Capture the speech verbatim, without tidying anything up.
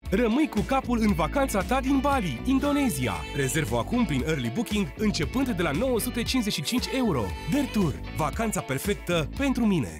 Rămâi cu capul în vacanța ta din Bali, Indonezia. Rezervă acum prin Early Booking, începând de la nouă sute cincizeci și cinci euro. Dertur, vacanța perfectă pentru mine.